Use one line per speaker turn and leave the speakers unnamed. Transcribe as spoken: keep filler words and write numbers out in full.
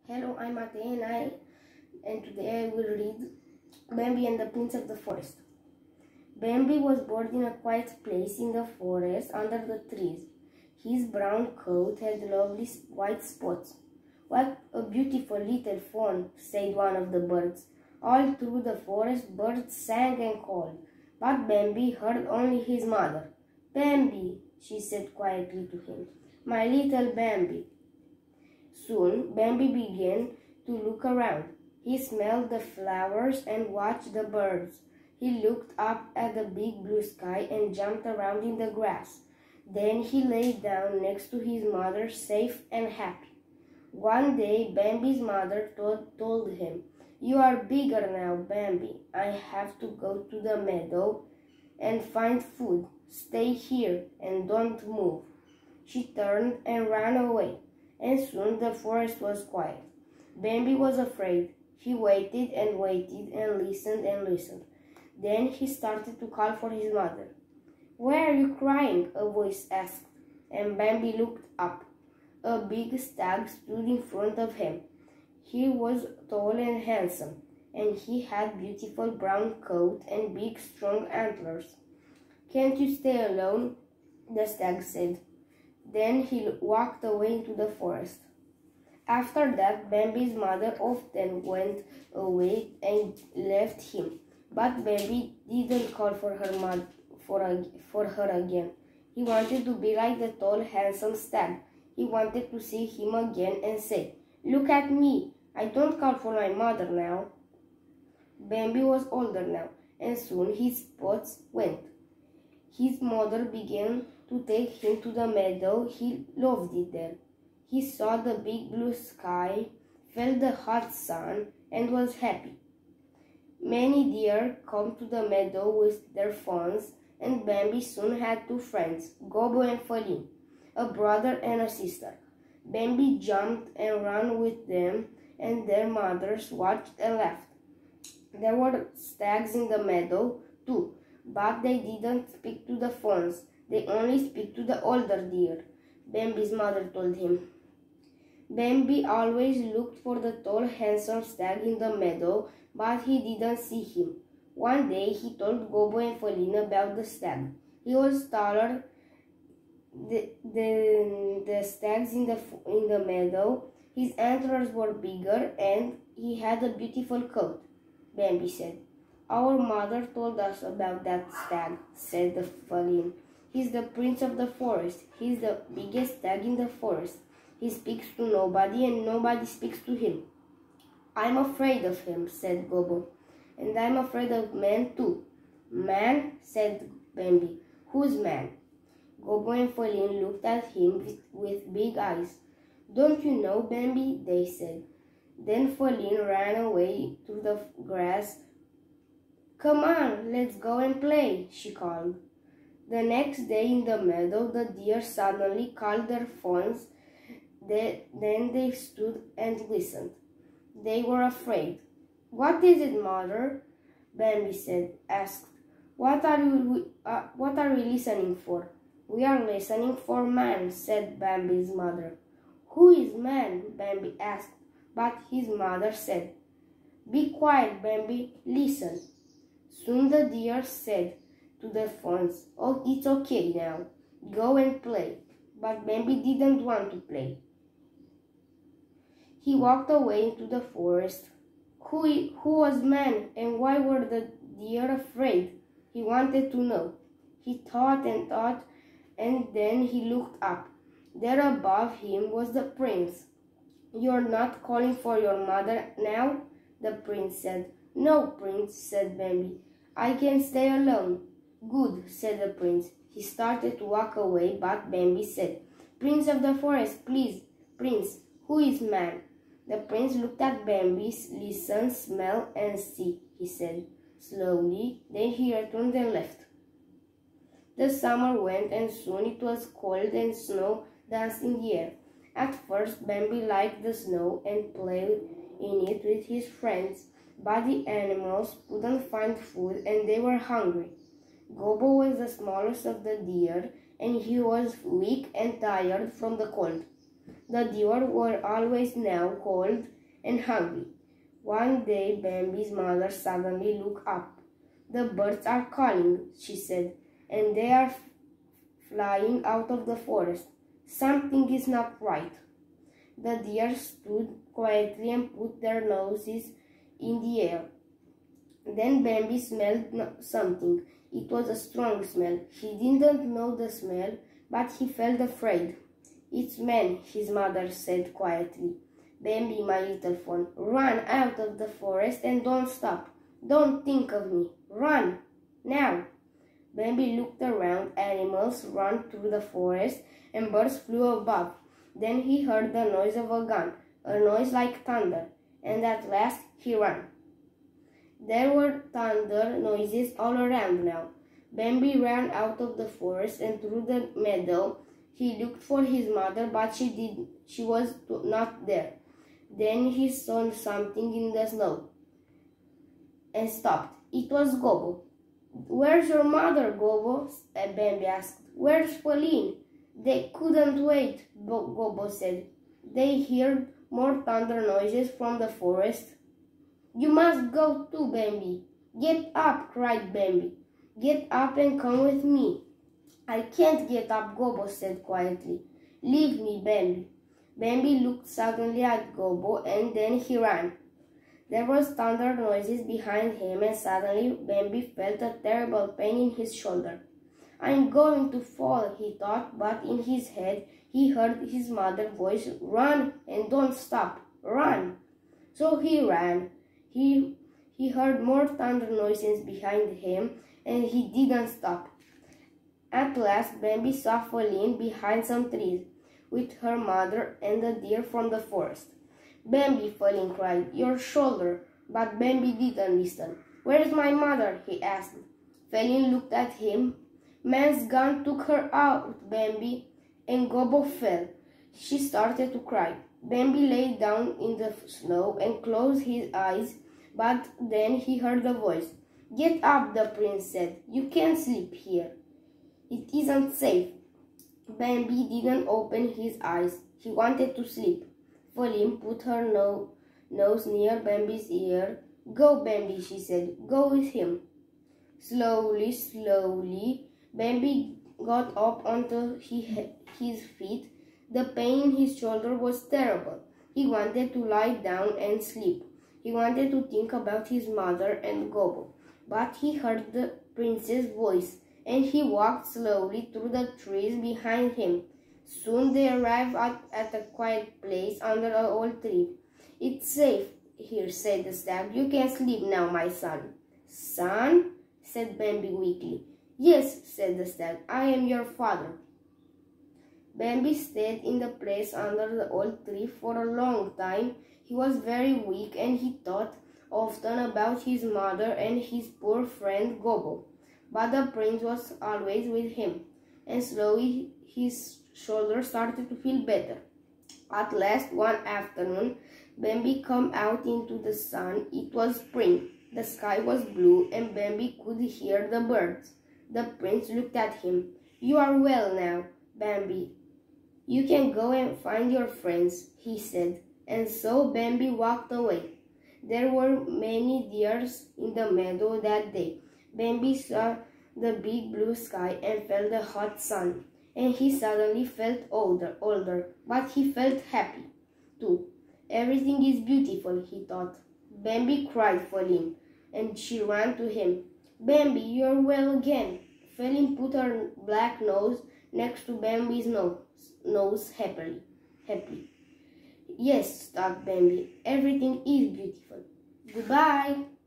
Hello, I'm Mate and I and today I will read Bambi and the Prince of the Forest. Bambi was born in a quiet place in the forest under the trees. His brown coat had lovely white spots. "What a beautiful little fawn," said one of the birds. All through the forest birds sang and called, but Bambi heard only his mother. "Bambi," she said quietly to him, "my little Bambi." Soon Bambi began to look around. He smelled the flowers and watched the birds. He looked up at the big blue sky and jumped around in the grass. Then he lay down next to his mother, safe and happy. One day Bambi's mother told, told him, "You are bigger now, Bambi. I have to go to the meadow and find food. Stay here and don't move." She turned and ran away, and soon the forest was quiet. Bambi was afraid. He waited and waited and listened and listened. Then he started to call for his mother. "Why are you crying?" a voice asked, and Bambi looked up. A big stag stood in front of him. He was tall and handsome, and he had beautiful brown coat and big strong antlers. "Can't you stay alone?" the stag said. Then he walked away into the forest. After that, Bambi's mother often went away and left him, but Bambi didn't call for her mother for, a, for her again. He wanted to be like the tall, handsome stag. He wanted to see him again and say, "Look at me, I don't call for my mother now." Bambi was older now, and soon his spots went. His mother began to take him to the meadow. He loved it there. He saw the big blue sky, felt the hot sun, and was happy. Many deer come to the meadow with their fawns, and Bambi soon had two friends, Gobbo and Faline, a brother and a sister. Bambi jumped and ran with them, and their mothers watched and laughed. There were stags in the meadow too, but they didn't speak to the fawns. They only speak to the older deer, Bambi's mother told him. Bambi always looked for the tall, handsome stag in the meadow, but he didn't see him. One day he told Gobbo and Faline about the stag. He was taller than the, the stags in the, in the meadow. His antlers were bigger, and he had a beautiful coat, Bambi said. "Our mother told us about that stag," said the Faline. "He's the prince of the forest. He's the biggest stag in the forest. He speaks to nobody and nobody speaks to him." "I'm afraid of him," said Gobbo. "And I'm afraid of men too." "Man?" said Bambi. "Who's man?" Gobbo and Faline looked at him with, with big eyes. "Don't you know, Bambi?" they said. Then Faline ran away through the grass. "Come on, let's go and play," she called. The next day in the meadow, the deer suddenly called their fawns. They, then they stood and listened. They were afraid. "What is it, mother?" Bambi said, asked. What are, you, uh, what are we listening for?" "We are listening for man," said Bambi's mother. "Who is man?" Bambi asked, but his mother said, "Be quiet, Bambi, listen." Soon the deer said to the fawns, "Oh, it's okay now. Go and play." But Bambi didn't want to play. He walked away into the forest. Who, who was man, and why were the deer afraid? He wanted to know. He thought and thought, and then he looked up. There above him was the prince. "You're not calling for your mother now?" the prince said. "No, Prince," said Bambi. "I can stay alone." "Good," said the prince. He started to walk away, but Bambi said, "Prince of the forest, please." "Prince, who is man?" The prince looked at Bambi. "Listen, smell, and see," he said slowly. Then he returned and left. The summer went, and soon it was cold and snow danced in the air. At first Bambi liked the snow and played in it with his friends, but the animals couldn't find food and they were hungry. Gobbo was the smallest of the deer, and he was weak and tired from the cold. The deer were always now cold and hungry. One day, Bambi's mother suddenly looked up. "The birds are calling," she said, "and they are flying out of the forest. Something is not right." The deer stood quietly and put their noses in the air. Then Bambi smelled something. It was a strong smell. He didn't know the smell, but he felt afraid. "It's men," his mother said quietly. "Bambi, my little fawn, run out of the forest and don't stop. Don't think of me. Run, now." Bambi looked around. Animals ran through the forest and birds flew above. Then he heard the noise of a gun, a noise like thunder, and at last he ran. There were thunder noises all around now. Bambi ran out of the forest and through the meadow. He looked for his mother, but she did. She was not there. Then he saw something in the snow and stopped. It was Gobbo. "Where's your mother, Gobbo?" Bambi asked. "Where's Pauline?" "They couldn't wait," Gobbo said. They heard more thunder noises from the forest. "You must go too, Bambi." "Get up," cried Bambi. "Get up and come with me." "I can't get up," Gobbo said quietly. "Leave me, Bambi." Bambi looked suddenly at Gobbo and then he ran. There was thunder noises behind him and suddenly Bambi felt a terrible pain in his shoulder. "I'm going to fall," he thought, but in his head he heard his mother's voice, "Run and don't stop. Run." So he ran. He, he heard more thunder noises behind him and he didn't stop. At last Bambi saw Pauline behind some trees with her mother and the deer from the forest. "Bambi," Pauline cried, "your shoulder." But Bambi didn't listen. "Where's my mother?" he asked. Pauline looked at him. "Man's gun took her out, Bambi," and Gobbo fell. She started to cry. Bambi lay down in the snow and closed his eyes, but then he heard a voice. "Get up," the prince said. "You can't sleep here. It isn't safe." Bambi didn't open his eyes. He wanted to sleep. Pauline put her no nose near Bambi's ear. "Go, Bambi," she said. "Go with him." Slowly, slowly, Bambi got up onto his feet. The pain in his shoulder was terrible. He wanted to lie down and sleep. He wanted to think about his mother and Gobbo. But he heard the prince's voice, and he walked slowly through the trees behind him. Soon they arrived at, at a quiet place under an old tree. "It's safe here," said the stag. "You can sleep now, my son." "Son?" said Bambi weakly. "Yes," said the stag. "I am your father." Bambi stayed in the place under the old tree for a long time. He was very weak and he thought often about his mother and his poor friend Gobbo. But the prince was always with him, and slowly his shoulder started to feel better. At last, one afternoon, Bambi came out into the sun. It was spring. The sky was blue and Bambi could hear the birds. The prince looked at him. "You are well now, Bambi. You can go and find your friends," he said. And so Bambi walked away. There were many deers in the meadow that day. Bambi saw the big blue sky and felt the hot sun. And he suddenly felt older, older, but he felt happy too. Everything is beautiful, he thought. Bambi cried for him, and she ran to him. "Bambi, you're well again." Pauline put her black nose next to Bambi's nose, nose happily. happily. "Yes," thought Bambi, "everything is beautiful. Goodbye."